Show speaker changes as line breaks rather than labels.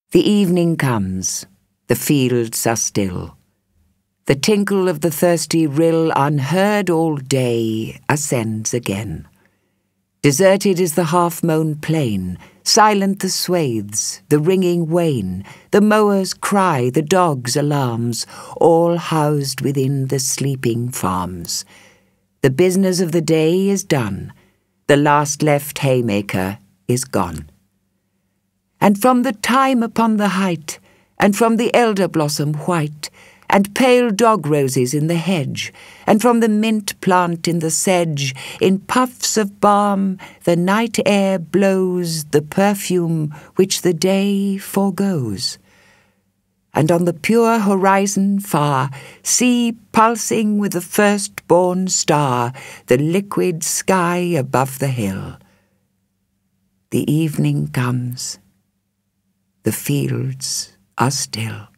The evening comes, the fields are still. The tinkle of the thirsty rill, unheard all day, ascends again. Deserted is the half-mown plain, silent the swathes, the ringing wain, the mower's cry, the dog's alarms, all housed within the sleeping farms. The business of the day is done, the last left haymaker is gone. And from the thyme upon the height, and from the elder blossom white, and pale dog roses in the hedge, and from the mint plant in the sedge, in puffs of balm the night air blows the perfume which the day forgoes. And on the pure horizon far, see pulsing with the first-born star the liquid sky above the hill. The evening comes, the fields are still.